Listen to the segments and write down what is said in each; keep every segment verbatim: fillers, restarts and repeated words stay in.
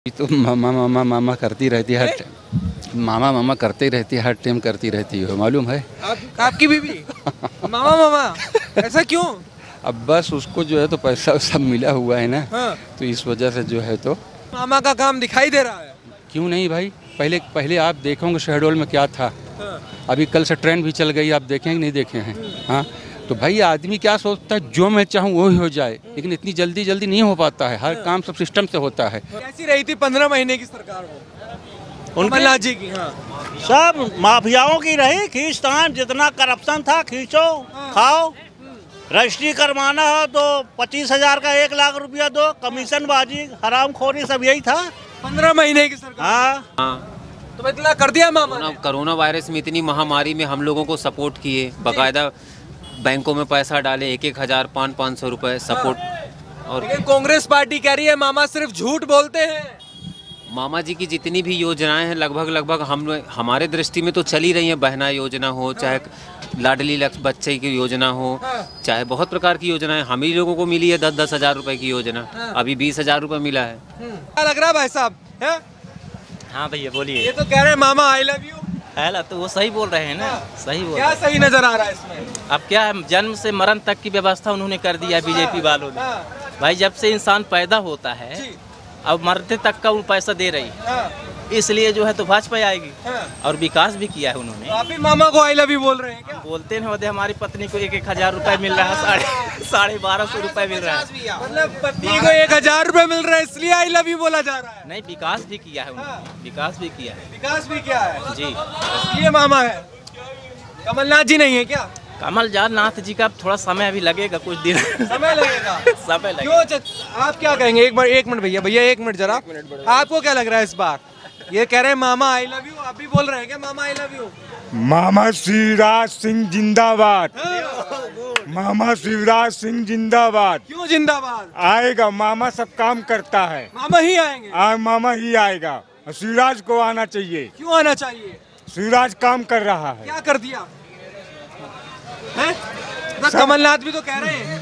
तो मामा मामा मामा करती रहती है, हर मामा मामा करते रहती है, हर टाइम करती रहती है, मालूम है आप, आपकी बीवी मामा मामा ऐसा क्यों? अब बस उसको जो है तो पैसा सब मिला हुआ है ना, हाँ। तो इस वजह से जो है तो मामा का काम दिखाई दे रहा है। क्यों नहीं भाई, पहले पहले आप देखोगे शहडोल में क्या था। हाँ। अभी कल से ट्रेन भी चल गई, आप देखेंगे नहीं देखे हैं। हाँ, तो भाई आदमी क्या सोचता है, जो मैं चाहूँ वो ही हो जाए, लेकिन इतनी जल्दी जल्दी नहीं हो पाता है, हर काम सब सिस्टम से होता है। कैसी रही थी पंद्रह महीने की सरकार वो कमलनाथ जी की? हाँ। सब माफियाओं की रही, खींचतान, जितना करप्शन था खींचो खाओ। रजिस्ट्री करवाना हो तो पच्चीस हजार का एक लाख रुपया दो, कमीशन बाजी, हराम खोरी, सब यही था पंद्रह महीने की सरकार। हाँ हाँ। तो इतना कर दिया मामा ने। कोरोना वायरस में इतनी महामारी में हम लोगों को सपोर्ट किए, बाकायदा बैंकों में पैसा डाले, एक एक हजार पाँच पाँच सौ रुपए सपोर्ट। और लेकिन कांग्रेस पार्टी कह रही है मामा सिर्फ झूठ बोलते हैं। मामा जी की जितनी भी योजनाएं हैं लगभग लगभग हम हमारे दृष्टि में तो चल ही रही हैं। बहना योजना हो, चाहे लाडली लक्ष्य बच्चे की योजना हो, चाहे बहुत प्रकार की योजनाएं हम ही लोगों को मिली है। दस दस हजार रुपए की योजना अभी बीस हजार रुपए मिला है। क्या लग रहा है भाई साहब? है? हाँ भैया बोलिए। ये तो कह रहे हैं मामा आई लव यू। है तो वो सही बोल रहे हैं ना। हाँ। सही बोल क्या रहे हैं। सही नजर आ रहा है इसमें? अब क्या है, जन्म से मरण तक की व्यवस्था उन्होंने कर दिया बीजेपी वालों ने। हाँ। भाई जब से इंसान पैदा होता है जी। अब मरते तक का वो पैसा दे रही है, हाँ। इसलिए जो है तो भाजपा आएगी। हाँ। और विकास भी किया है उन्होंने। तो आप भी मामा को आई लव यू बोल रहे हैं क्या? बोलते हैं होते हमारी पत्नी को एक एक हजार रुपए मिल रहा है, साढ़े साढ़े बारह सौ रुपए मिल रहा है। मतलब पत्नी को एक हजार रुपए मिल रहा है इसलिए आई लव यू बोला जा रहा है। नहीं, विकास भी किया है उन्होंने, विकास भी किया है विकास भी क्या है जी। इसलिए मामा है। कमलनाथ जी नहीं है क्या? कमलनाथ नाथ जी का थोड़ा समय अभी लगेगा, कुछ दिन समय लगेगा। समय लगेगा। क्यों चच... आप क्या कहेंगे? एक बार एक मिनट भैया भैया एक मिनट जरा, आपको क्या लग रहा है इस बार? ये कह रहे हैं मामा आई लव यू, आप भी बोल रहे हैं क्या मामा आई लव यू? मामा शिवराज सिंह जिंदाबाद। मामा शिवराज सिंह जिंदाबाद। क्यों जिंदाबाद? आएगा, मामा सब काम करता है। मामा ही आएंगे? आ, मामा ही आएगा। शिवराज को आना चाहिए। क्यों आना चाहिए? शिवराज काम कर रहा है। क्या कर दिया है? कमलनाथ भी तो कह रहे हैं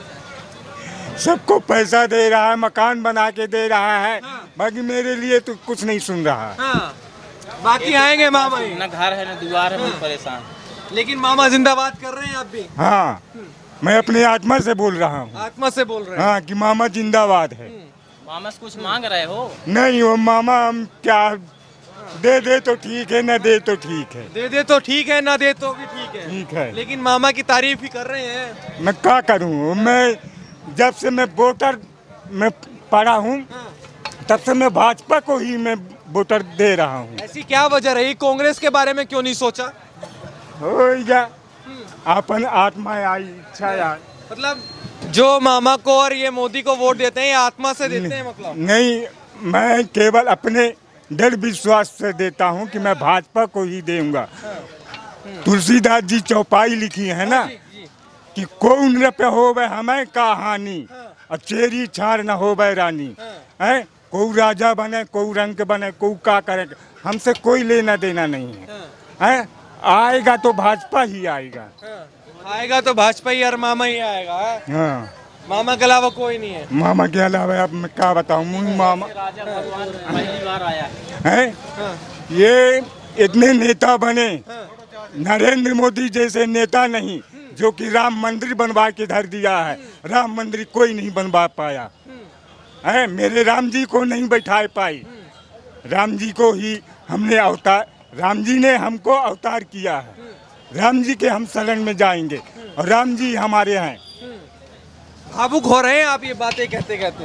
सबको पैसा दे रहा है, मकान बना के दे रहा है। हाँ। बाकी मेरे लिए तो कुछ नहीं सुन रहा है। हाँ। बाकी आएंगे मामा ही। न घर है न द्वार है, बहुत परेशान। लेकिन मामा जिंदाबाद कर रहे हैं आप भी? हाँ, मैं अपनी आत्मा से बोल रहा हूँ। आत्मा से बोल रहे हैं। हाँ, कि मामा जिंदाबाद है। मामा से कुछ मांग रहे हो? नहीं, वो मामा हम क्या दे दे तो ठीक है, न दे तो ठीक है। दे दे तो ठीक है, ना दे तो भी ठीक है। ठीक है, लेकिन मामा की तारीफ ही कर रहे हैं। मैं क्या करूँ? मैं जब से मैं वोटर में पड़ा हूँ तब से मैं भाजपा को ही मैं वोटर दे रहा हूँ। ऐसी क्या वजह रही? कांग्रेस के बारे में क्यों नहीं सोचा? हो गया, अपन आत्मा आई, इच्छा आई। मतलब जो मामा को और ये मोदी को वोट देते हैं ये आत्मा से देते हैं मतलब? नहीं, मैं केवल अपने दृढ़ विश्वास से देता हूँ कि मैं भाजपा को ही दूंगा। तुलसीदास जी चौपाई लिखी है ना कि कोई नृप होवे हमें कहानी, और चेरी छाड़ न होवे रानी। है कोई राजा बने, कोई रंग बने, कोई का करे, हमसे कोई लेना देना नहीं है। है आएगा तो भाजपा ही आएगा। आएगा तो भाजपा ही और मामा ही आएगा। हाँ, मामा के अलावा कोई नहीं है। मामा के अलावा अब मैं क्या बताऊँ? मुझे मामा राजा भगवान पहली बार आया है। ये इतने नेता बने, नरेंद्र मोदी जैसे नेता नहीं, जो कि राम मंदिर बनवा के धर दिया है। राम मंदिर कोई नहीं बनवा पाया है, मेरे राम जी को नहीं बैठा पाई। राम जी को ही हमने अवतार, राम जी ने हमको अवतार किया है। राम जी के हम शरण में जाएंगे और राम जी हमारे हैं। भावुक हो रहे हैं आप ये बातें कहते कहते।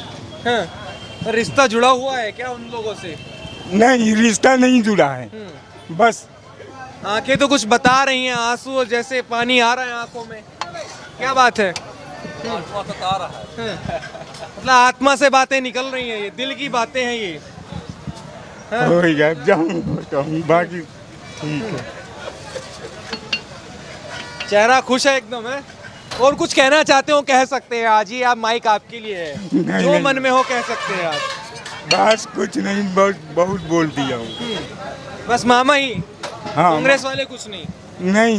हाँ। रिश्ता जुड़ा हुआ है क्या उन लोगों से? नहीं, रिश्ता नहीं जुड़ा है, बस आंखें तो कुछ बता रही हैं, आंसू जैसे पानी आ रहा है आंखों में। क्या बात है? मतलब आत्मा से बातें निकल रही हैं, ये दिल की बातें हैं ये। हो गया, जाऊँ बाकी ठीक है। चेहरा खुश है एकदम है। और कुछ कहना चाहते हो कह सकते हैं आज ही, आप माइक आपके लिए है। नहीं, जो नहीं। मन में हो कह सकते हैं आप। बस कुछ नहीं, बहुत बहुत बोल दिया हूँ। बस मामा ही? हाँ, कांग्रेस वाले कुछ नहीं? नहीं,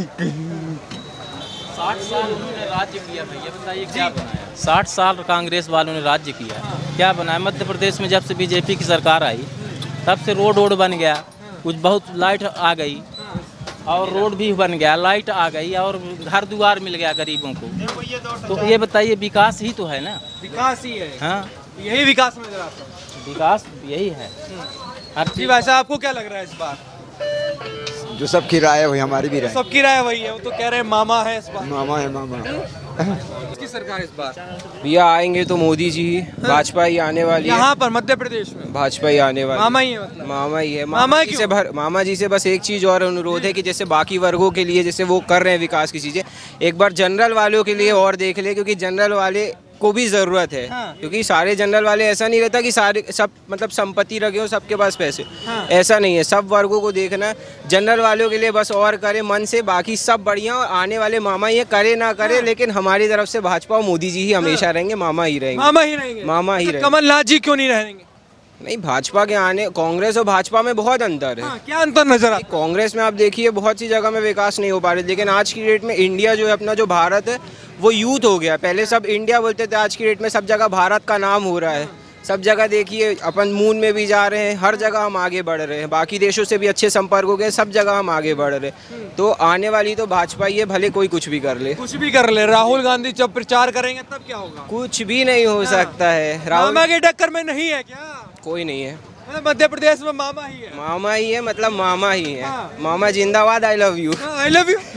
साठ साल उन्होंने राज्य किया भैया, बताइए क्या बनाया? साठ साल कांग्रेस वालों ने राज्य किया। क्या बना है मध्य प्रदेश में? जब से बीजेपी की सरकार आई तब से रोड वोड बन गया, कुछ बहुत लाइट आ गई और रोड भी बन गया, लाइट आ गई और घर द्वार मिल गया गरीबों को। तो ये बताइए विकास ही तो है ना? विकास ही है। हाँ, यही विकास नजर आता है। विकास यही है हर जी चीज। भाई साहब, आपको क्या लग रहा है इस बार? जो सबकी राय है वही हमारी भी राय। सबकी राय वही है, वो तो कह रहे हैं मामा है इस बार। मामा है मामा। किसकी सरकार इस बार? भैया आएंगे तो मोदी जी ही, भाजपा ही आने वाली है। यहाँ पर मध्य प्रदेश में भाजपा ही आने वाली मामा ही है मतलब? मामा ही है। मामा मामा जी क्यों? से भर मामा जी से बस एक चीज और अनुरोध है कि जैसे बाकी वर्गों के लिए जैसे वो कर रहे हैं विकास की चीजें, एक बार जनरल वालों के लिए और देख ले, क्योंकि जनरल वाले को भी जरूरत है। हाँ। क्योंकि सारे जनरल वाले ऐसा नहीं रहता कि सारे सब मतलब संपत्ति रखे हो सबके पास पैसे। हाँ। ऐसा नहीं है, सब वर्गों को देखना है। जनरल वालों के लिए बस और करे मन से, बाकी सब बढ़िया और आने वाले मामा ही है, करे ना करे। हाँ। लेकिन हमारी तरफ से भाजपा और मोदी जी ही हमेशा रहेंगे, मामा ही रहेंगे। मामा ही रहेंगे। मामा ही अच्छा, रहेंगे। कमलनाथ जी क्यों नहीं रहेंगे? नहीं, भाजपा के आने, कांग्रेस और भाजपा में बहुत अंतर है। हाँ, क्या अंतर नजर आता कांग्रेस में आप देखिए बहुत सी जगह में विकास नहीं हो पा रहे, लेकिन आज की डेट में इंडिया जो है अपना जो भारत है वो यूथ हो गया। पहले सब इंडिया बोलते थे, आज की डेट में सब जगह भारत का नाम हो रहा है। सब जगह देखिए अपन मून में भी जा रहे हैं, हर जगह हम आगे बढ़ रहे हैं, बाकी देशों से भी अच्छे संपर्क हो गए, सब जगह हम आगे बढ़ रहे हैं। तो आने वाली तो भाजपा ही है, भले कोई कुछ भी कर ले। कुछ भी कर ले, राहुल गांधी जब प्रचार करेंगे तब क्या होगा? कुछ भी नहीं हो सकता है। राहुल मामा के टक्कर में नहीं है क्या? कोई नहीं है, मतलब मध्य प्रदेश में मामा ही है। मामा ही है, मतलब मामा ही है। हाँ। मामा जिंदाबाद, I love you. I love you.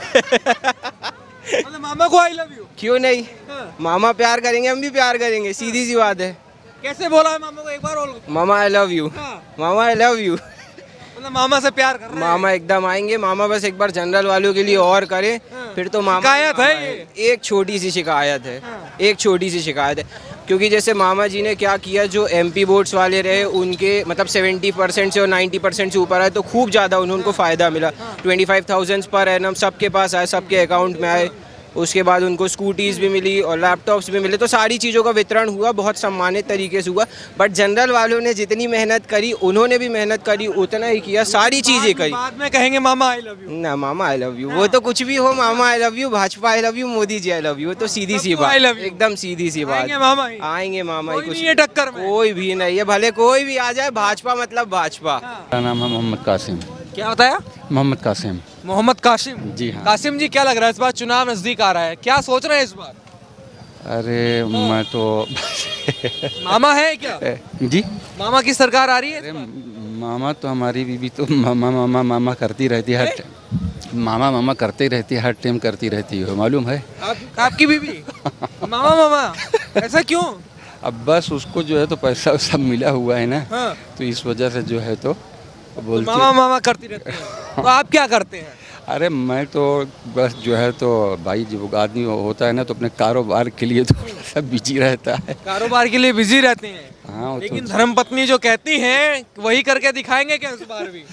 मतलब मामा को आई लव यू क्यों नहीं, हाँ। मामा प्यार करेंगे, हम भी प्यार करेंगे, सीधी सी बात है। कैसे बोला है मामा को, एक बार और? मामा आई लव यू, हाँ। मामा आई लव यू। मतलब मामा से प्यार कर रहे हैं। मामा एकदम आएंगे, मामा बस एक बार जनरल वालों के लिए और करे, फिर तो मामा। शिकायत है मामा ये? एक छोटी सी शिकायत है, हाँ। एक छोटी सी शिकायत है। क्योंकि जैसे मामा जी ने क्या किया, जो एमपी बोर्ड्स वाले रहे उनके मतलब सेवेंटी परसेंट से और नाइन्टी परसेंट से ऊपर आए, तो खूब ज़्यादा उन्हें उनको फ़ायदा मिला। ट्वेंटी फाइव थाउजेंड पर एनम सबके पास आए, सबके अकाउंट में आए। उसके बाद उनको स्कूटीज़ भी मिली और लैपटॉप्स भी मिले, तो सारी चीज़ों का वितरण हुआ, बहुत सम्मानित तरीके से हुआ। बट जनरल वालों ने जितनी मेहनत करी, उन्होंने भी मेहनत करी, उतना ही किया, सारी चीज़ें करी। बाद में कहेंगे मामा आई लव यू। ना, मामा आई लव यू, वो तो कुछ भी हो, मामा I love you, Bhajpa I love you, Modi ji I love you, वो तो सीधी सी सबको I बात, love you। एकदम सीधी सी बात। आएंगे मामा ही। आएंगे मामा ही, कोई कुछ नहीं है टक्कर में। कोई भी नहीं है, भले कोई भी आ जाए, भाजपा मतलब भाजपा। मेरा नाम है मोहम्मद कासिम। क्या बताया? मोहम्मद कासिम। मोहम्मद कासिम। जी हाँ। कासिम जी, क्या लग रहा है इस बार चुनाव नजदीक आ रहा है, क्या सोच रहे हैं इस बार? अरे मैं तो मामा है क्या? जी, मामा की सरकार आ रही है अरे इस बार? मामा तो हमारी बीवी तो मामा मामा मामा करती रहती है हर टाइम। मामा मामा करते ही रहती है, हर टाइम करती रहती है, मालूम है। आप, आपकी बीवी मामा मामा ऐसा क्यों? अब बस उसको जो है तो पैसा सब मिला हुआ है ना, हाँ। तो इस वजह से जो है तो बोलती मामा मामा करती रहती है। तो आप क्या करते हैं? अरे मैं तो बस जो है तो भाई जब आदमी होता है ना तो अपने कारोबार के लिए तो सब बिजी रहता है। कारोबार के लिए बिजी रहते हैं। हाँ, वो लेकिन तो धर्मपत्नी जो कहती हैं वही करके दिखाएंगे क्या इस बार भी?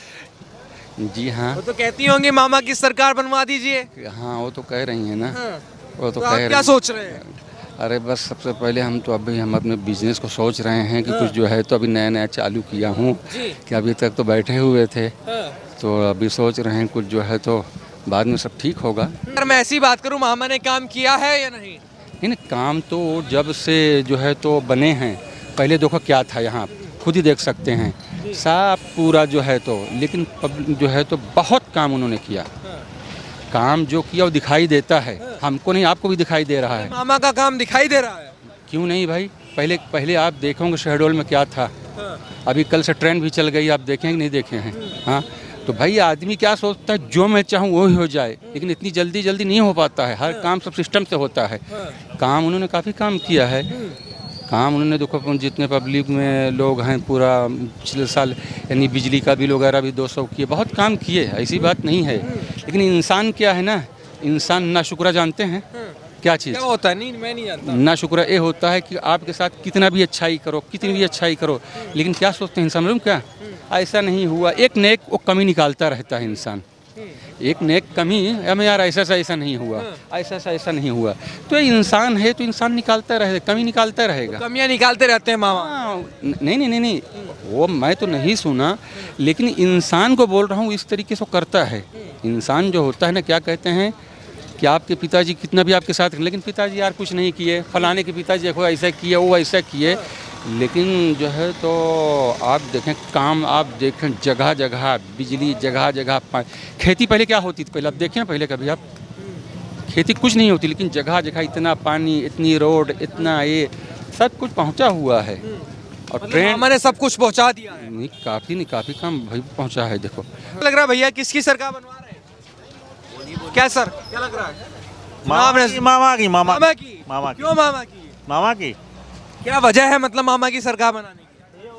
जी हाँ। वो तो कहती होंगी मामा की सरकार बनवा दीजिए। हाँ, वो तो कह रही है ना। हाँ। वो तो तो कह आप रही क्या सोच रहे हैं? अरे बस सबसे पहले हम तो अभी हम अपने बिजनेस को सोच रहे हैं कि कुछ जो है तो अभी नया नया चालू किया हूँ कि अभी तक तो बैठे हुए थे, हाँ। तो अभी सोच रहे हैं कुछ जो है तो बाद में सब ठीक होगा। अगर मैं ऐसी बात करूं, मामा ने काम किया है या नहीं? नहीं नहीं, काम तो जब से जो है तो बने हैं, पहले देखो क्या था यहाँ, खुद ही देख सकते हैं साफ पूरा जो है तो, लेकिन पब्लिक जो है तो बहुत काम उन्होंने किया। काम जो किया वो दिखाई देता है, हमको नहीं आपको भी दिखाई दे रहा है। मामा का काम दिखाई दे रहा है। क्यों नहीं भाई, पहले पहले आप देखोगे शहडोल में क्या था, अभी कल से ट्रेन भी चल गई, आप देखें कि नहीं देखे हैं। हाँ, तो भाई आदमी क्या सोचता है, जो मैं चाहूँ वही हो जाए, लेकिन इतनी जल्दी जल्दी नहीं हो पाता है, हर काम सब सिस्टम से होता है। काम उन्होंने काफ़ी काम किया है, काम उन्होंने देखो जितने पब्लिक में लोग हैं पूरा पिछले साल यानी बिजली का बिल वगैरह भी दो सौ किए, बहुत काम किए, ऐसी बात नहीं है। लेकिन इंसान क्या है ना, इंसान ना शुक्र जानते हैं क्या चीज़ क्या होता है? नहीं, मैं नहीं जानता। ना शुक्र ये होता है कि आपके साथ कितना भी अच्छाई करो, कितनी भी अच्छाई करो, लेकिन क्या सोचते हैं इंसान, मालूम क्या, ऐसा नहीं हुआ, एक नेक वो कमी निकालता रहता है इंसान, एक नेक कमी, हमें यार ऐसा सा ऐसा नहीं हुआ, ऐसा सा ऐसा नहीं हुआ, तो ये इंसान है तो इंसान निकालता रहेगा, कमी निकालता रहेगा। कमियां निकालते रहते हैं मामा। हाँ, नहीं नहीं नहीं नहीं वो मैं तो नहीं सुना, लेकिन इंसान को बोल रहा हूँ इस तरीके से करता है। इंसान जो होता है ना, क्या कहते हैं कि आपके पिताजी कितना भी आपके साथ, लेकिन पिताजी यार कुछ नहीं किए, फलाने के पिताजी देखो ऐसा किए, वो ऐसा किए, लेकिन जो है तो आप देखें काम, आप देखें जगह जगह बिजली, जगह जगह पानी। खेती पहले क्या होती थी, पहले आप देखें पहले कभी आप, खेती कुछ नहीं होती, लेकिन जगह जगह इतना पानी, इतनी रोड, इतना ये सब कुछ पहुंचा हुआ है। और मतलब ट्रेन मामा ने सब कुछ पहुंचा दिया है। नहीं, काफ़ी नहीं काफ़ी काम भाई पहुंचा है। देखो लग रहा है भैया किसकी सरकार बनवा रहे हैं? क्या सर, क्या लग रहा है? मामा की मामा की मामा मामा की मामा की क्यों मामा की? मामा की क्या वजह है मतलब मामा की सरकार बनाने की?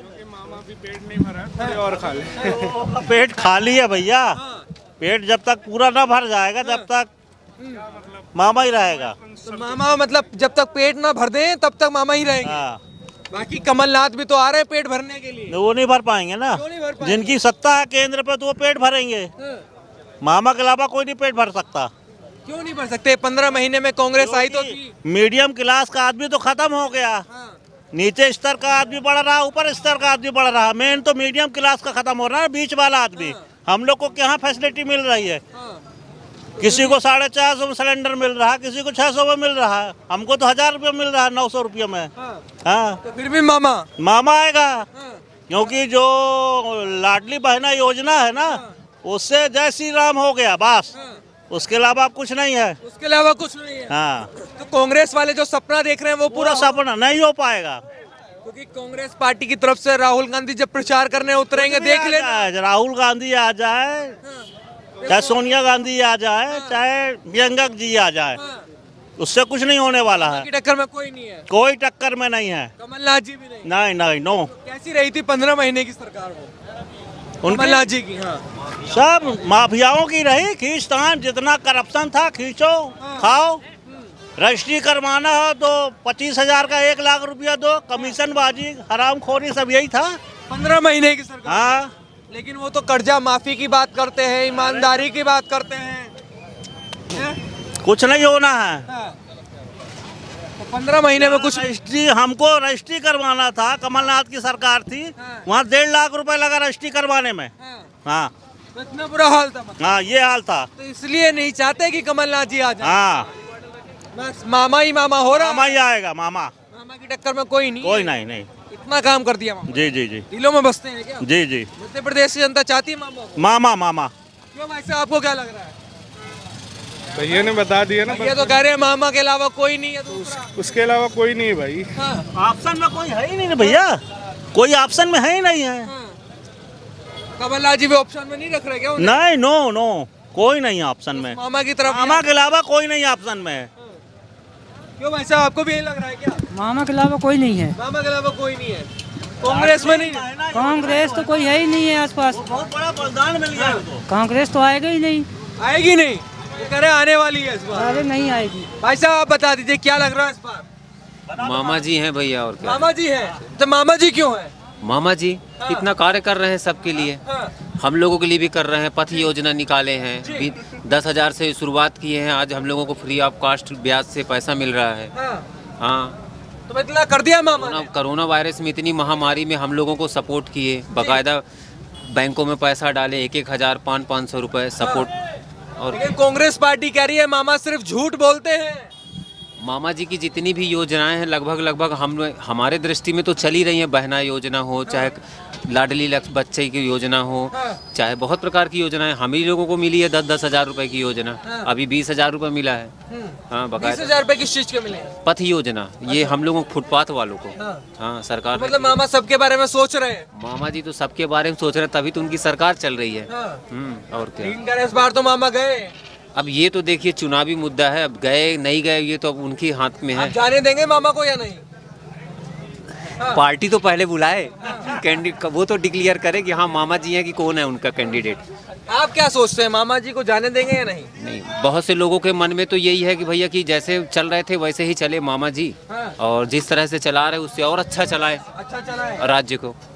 पेट खाली है भैया। पेट जब तक पूरा ना भर जाएगा तब तक मामा ही रहेगा। तो मामा मतलब जब तक पेट ना भर दें तब तक मामा ही रहेंगे। हाँ, बाकी कमलनाथ भी तो आ रहे हैं पेट भरने के लिए। वो नहीं भर पाएंगे ना। क्यों नहीं भर पाएंगे? जिनकी सत्ता है केंद्र पे तो वो पेट भरेंगे। हाँ। मामा के अलावा कोई नहीं पेट भर सकता। क्यों नहीं भर सकते? पंद्रह महीने में कांग्रेस आई तो थी। मीडियम क्लास का आदमी तो खत्म हो गया। हाँ। नीचे स्तर का आदमी बढ़ रहा, ऊपर स्तर का आदमी बढ़ रहा। मेन तो मीडियम क्लास का खत्म हो रहा है, बीच वाला आदमी। हम लोग को क्या फैसिलिटी मिल रही है? हाँ। किसी को साढ़े चार सौ में सिलेंडर मिल रहा है, किसी को छह सौ में मिल रहा है। हमको तो हजार रुपये मिल रहा है, नौ सौ रुपये में। हाँ। हाँ, तो फिर भी मामा मामा आएगा। हाँ। क्योंकि जो लाडली बहना योजना है ना, उससे जय श्री राम हो गया बस। हाँ। उसके अलावा अब कुछ नहीं है। उसके अलावा कुछ नहीं है। हाँ, तो कांग्रेस वाले जो सपना देख रहे हैं वो पूरा पूरा सपना नहीं हो पाएगा। क्योंकि कांग्रेस पार्टी की तरफ से राहुल गांधी जब प्रचार करने उतरेंगे देख लेना। चाहे राहुल गांधी आ जाए, चाहे सोनिया गांधी आ जाए, चाहे प्रियंका जी आ जाए, उससे कुछ नहीं होने वाला है। की टक्कर में कोई नहीं है। कोई टक्कर में नहीं है। कमलनाथ जी भी नहीं। नहीं नहीं नो। कैसी रही थी पंद्रह महीने की सरकार वो? कमलनाथ जी की। हाँ। सब माफियाओं की रही खींचतान। जितना करप्शन था खींचो खाओ। रजिस्ट्री करवाना हो तो पच्चीस हजार का एक लाख रुपया दो। कमीशन बाजी, हरामखोरी, सब यही था पंद्रह महीने की सरकार। हाँ, लेकिन वो तो कर्जा माफी की बात करते हैं, ईमानदारी की बात करते हैं। कुछ नहीं होना है। हाँ। तो पंद्रह महीने में कुछ रजिस्ट्री, हमको रजिस्ट्री करवाना था, कमलनाथ की सरकार थी। हाँ। वहाँ डेढ़ लाख रुपए लगा रजिस्ट्री करवाने में। हाँ। हाँ तो इतना बुरा हाल था मतलब। हाँ, ये हाल था। तो इसलिए नहीं चाहते कि कमलनाथ जी आ जाए। हाँ, बस मामा ही मामा हो रहा। मामा ही आएगा। मामा मामा की टक्कर में कोई नहीं। कोई नहीं नहीं। इतना काम कर दिया मामा। जी जी जी दिलों में बसते हैं क्या? जी जी। मध्य प्रदेश की जनता चाहती है मामा को। मामा मामा क्यों भाई साहब, आपको क्या लग रहा है? भैया ने बता दिया ना। ये तो कह रहे हैं मामा के अलावा कोई नहीं है दूसरा। उसके अलावा कोई नहीं है भाई। हाँ। ऑप्शन में कोई है ही नहीं भैया। कोई ऑप्शन में है ही नहीं है। हाँ। कमलनाथ जी भी ऑप्शन में नहीं रख रहे क्या उन्हें? नहीं, नो नो, कोई नहीं ऑप्शन में। मामा की तरफ। मामा के अलावा कोई नहीं ऑप्शन में। क्यों भाई साहब, आपको भी यही लग रहा है क्या? मामा के अलावा कोई नहीं है। मामा के अलावा कोई नहीं है। कांग्रेस में नहीं है। कांग्रेस तो कोई है ही नहीं है आसपास। बहुत बड़ा बलिदान मिल गया उनको। कांग्रेस तो आएगा ही नहीं। आएगी नहीं, ये कह रहे हैं आने वाली है इस बार। अरे नहीं आएगी। भाई साहब आप बता दीजिए क्या लग रहा है इस बार? मामा जी हैं भैया, और क्या। मामा जी है। तो मामा जी क्यों है? मामा जी इतना कार्य कर रहे हैं सबके लिए। हाँ। हम लोगों के लिए भी कर रहे हैं। पथ योजना निकाले हैं, भी दस हजार से शुरुआत किए हैं। आज हम लोगों को फ्री ऑफ कास्ट ब्याज से पैसा मिल रहा है। हाँ। हाँ, तो इतना कर दिया मामा कोरोना ने। कोरोना वायरस में, इतनी महामारी में हम लोगों को सपोर्ट किए। बाकायदा बैंकों में पैसा डाले, एक एक हजार पाँच पाँच सौ रुपये सपोर्ट। और लेकिन कांग्रेस पार्टी कह रही है मामा सिर्फ झूठ बोलते हैं। मामा जी की जितनी भी योजनाएं हैं लगभग लगभग हम हमारे दृष्टि में तो चल ही रही हैं। बहना योजना हो, चाहे लाडली लक्ष्य बच्चे की योजना हो, चाहे बहुत प्रकार की योजनाएं हम ही लोगों को मिली है। दस दस हजार रुपए की योजना, अभी बीस हजार रुपए मिला है। हाँ, बीस बकायदा हजार रुपए किस चीज के मिले? पथ योजना, ये हम लोगों को फुटपाथ वालों को। हाँ, सरकार मतलब मामा सबके बारे में सोच रहे हैं। मामा जी तो सबके बारे में सोच रहे हैं, तभी तो उनकी सरकार चल रही है। हाँ। हम्म, और क्या। लेकिन कह रहे इस बार तो मामा गए। अब ये तो देखिए चुनावी मुद्दा है, अब गए नहीं गए ये तो अब उनके हाथ में है। आप जाने देंगे मामा को या नहीं? पार्टी तो पहले बुलाए, कैंडिडेट वो तो डिक्लेयर करे कि हाँ मामा जी हैं कि कौन है उनका कैंडिडेट। आप क्या सोचते हैं, मामा जी को जाने देंगे या नहीं? नहीं, बहुत से लोगों के मन में तो यही है कि भैया कि जैसे चल रहे थे वैसे ही चले मामा जी, हाँ। और जिस तरह से चला रहे उससे और अच्छा चलाए अच्छा चला है राज्य को।